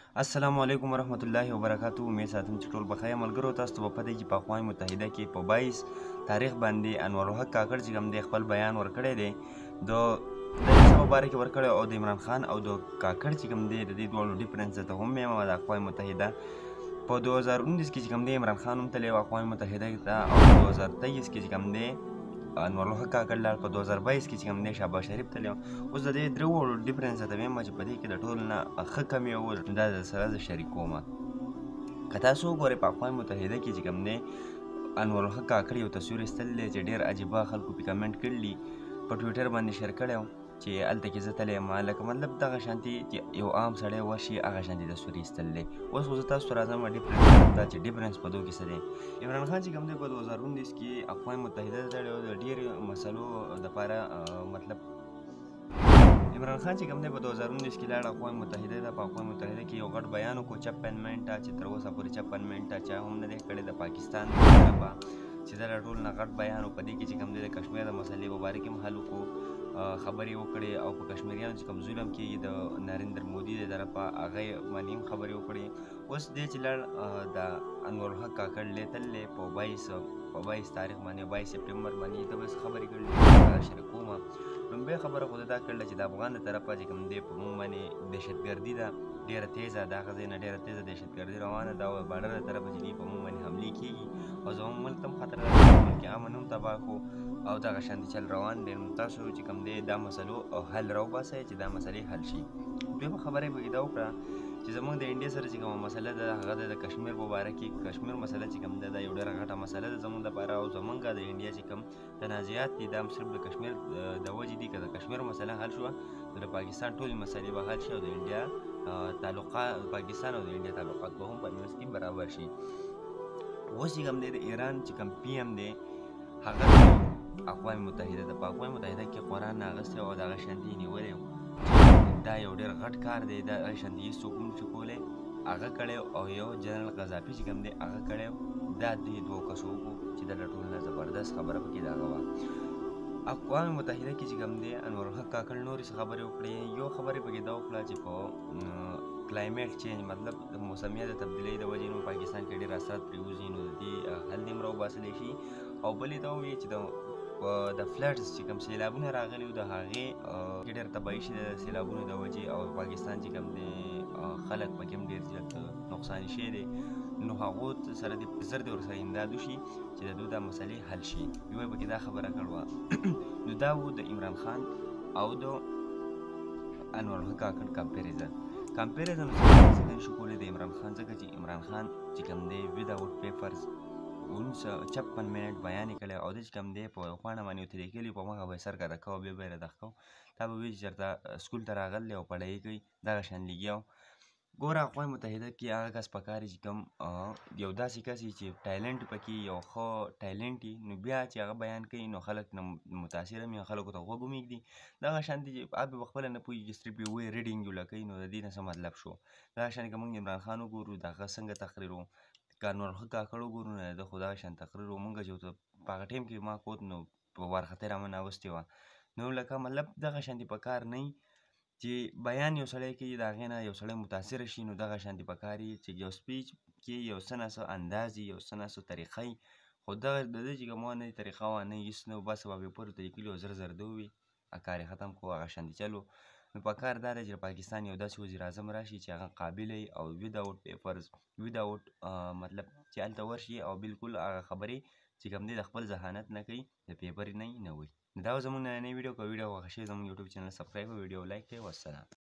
السلام علیکم ورحمت الله وبرکاتہ. امید ساتم چې ټول بخیر ملګرو. تاسو ته په پته چې په اقوام متحده کې په 22 تاریخ باندې انور الحق کاکړ چې کوم دی خپل بیان ورکړی دی د مبارک ورکړی او د عمران خان او د کاکړ چې کوم دی د دې دواړو ډیفرنس ته هم یم د اقوام متحده په 2019 کې چې کوم دی عمران خان هم تللی و اقوام متحده ته او په 2023 کې چې کوم دی انور الحق کاکړ لاړ په 2022 کې چې کوم دی شهباز شریف تللی اوس د دې درو ډیفرنس ته وایم چې په دې کې د ټولو نه ښه کم یو دا د سره زه شریکوم. که تاسو وګورئ په اقوام متحده کې چې کوم دی انور الحق کاکړ یو تصویر ایستلی دی چې ډېر عجیبه خلکو پې کمنټ کړي په ټویټر باندې شیر کړی و چې هلته کې زه تللی یم لکه مطلب دغه شانتي چې یو عام سړی ورشي هغه شانتي تصویر ایستل دی. اوس خو زه تاسو ته راځم ډیفرنس دا چې ډیفرنس په دوه کې څه دی. عمران خان چې کوم دی په 2019 کې اقوام متحده ته تللی و د ډېرو مسلو دپاره مطلب عمران خان چې کوم دی په 2019 کې لاړ اقوام متحده ته. په اقوام متحده کې یو غټ بیان وکړو 56 منټه چې تر اوسه پورې 56 منټه چا هم نه دی کړی د پاکستان طرفه چې دا ټول نه غټ بیان و. په دې کې چې کوم دی د کشمیر د مسلې په باره کې هم حل وکړو خبرې وکړې او په کشمیریانو چې کوم ظلم کېږي د نریندر مودي د طرفه هغه باندې هم خبرې وکړې. اوس دی چې لاړ د انور الحق کاکړ دی تللی په 22 تاریخ باندې 22 سپټمبر باندې ته بس خبرې کړلې شریکومه. لومبۍ خبره خو دا کړله چې د افغان د طرفه چې کوم دی په موږ باندې دهشتګردي ده ډېره تیزه د هغه ځای نه ډېره تیزه دهشتګردي روانه ده او بارډر د طرفه چې دوی په موږ باندې حملې کېږي او زموږ ملک ته هم خطر ده ملک امن هم تباه کړو او دغه شانتي چل روان دی. نو تاسو چې کوم دی دا مسلو حل راوباسئ چې دا مسلې حل شي. دویمه خبره یې پکې دا وکړه چې زموږ د انډیا سره چې کومه مسله ده هغه د کشمیر په باره کې کشمیر مسله چې کوم ده دا یو ډېره غټه مسله ده زموږ دپاره او زموږ د انډیا چې کوم تنازعات دي دا هم صرف د کشمیر د وجې دي. که د کشمیر مسله حل شوه نو د پاکستان ټولې مسلې به حل شي او د انډیا تعلقات پاکستان او د انډیا تعلقات به هم په منځ کې برابر شي. اوس چې کوم دی د ایران چې کوم پی ایم دی هغه اقوام متحده ده. په اقوام متحده کې قرآن اخیستی او د هغه شانتي یې نیولی دا یو ډېر غټ کار دی. دا هغه شانتي هېڅ څوک هم نشي کولی هغه کړی او یو جنرال قذافي چې کوم دی هغه کړی دا دې دوو کسو وکړو چې دا د ټولو نه زبردست خبره پکې د هغه وه. اقوام متحده کې چې کوم دی انور الحق کاکړ نورې څه خبرې وکړې. یو خبرې پکې دا وکړه چې په کلایمیټ چینج مطلب د موسمیات د تبدیلۍ د وجې نو پاکستان کې ډېر اثرات پرې وځي نو د دې حل دې هم راوباسلی شي او بل یې دا وویل چې د فلډز چې کوم سیلابونه راغلي وو د هغې کې ډېر تباهي شوې ده د سیلابونو د وجې او پاکستان چې کوم دی خلک پکې هم ډېر زیات نقصاني شوي دي نو هغو سره دې زر دې ورسره امداد وشي چې د دوی دا مسلې حل شي. یو یې پکې دا خبره کړې وه نو دا و د عمران خان او د انور الحق کاکړ کمپیریزن څنګه نشو کولی د عمران خان ځکه چې عمران خان چې کوم دی وداوټ پیپرز 56 منټ بیان یې کړی او د چې کوم دی په یو پاڼه باندې ورته لیکلي په مخه به یې سر ګډه کوه بیا به یې ردغ کوو تا به وایي چې چېرته سکول ته راغلی او پړهیي کوي دغه شان لګیا و. ګوره اقوام متحده کې هغه کس پکار چې کوم یو داسې کس چې ټایلنټ پکې یو ښه ټایلنټ وي نو بیا چې هغه بیان کوي نو خلک نه متاثره وي خلکو ته غوږ ومږدي. دغه شانتې چې هغه پخپله نه پوهېږي چې صرف یې وایي ریډینګ یې ولکوي نو د دې نه څه مطلب شو. دغه شانې که موږ عمران خان وګورو د هغه څنګه تقریر و که انور الحق کاکړ وګورو نو د خو دغه شان تقریر و. موږ چې په هغه ټایم کې ما کوت نو په وارخطۍ را منه اغوستې وه نو لکه مطلب دغه شانتې پکار نه چې بیان یو سړی کوي د هغې نه یو سړی متاثره شي نو دغه شانتې پکار وي چې یو سپیچ کې یو څه نه څه انداز وي یو څه نه څه طریقه وي خو دغه د ده چې کومه نه طریقه وه نه هېڅ نه بس به پیپرو ته لیکلي او زر زر ده ووي کار یې ختم کړو هغه شانتې چل و. نو پکار دا ده چې پاکستان یو داسې وزیر اعظم راشي چې هغه قابله وي او وداوټ پیپرز وداوټ مطلب چې هلته ورشي او بلکل هغه خبرې چې کوم دی د خپل ذهانت نه کوي د پیپر نه وایي. دا و زموږ نننۍ ویډیو. که ویډیو خوښه شوې زموږ یوټیوب چینل سبسکرایب او ویډیو لایک کړئ. والسلام.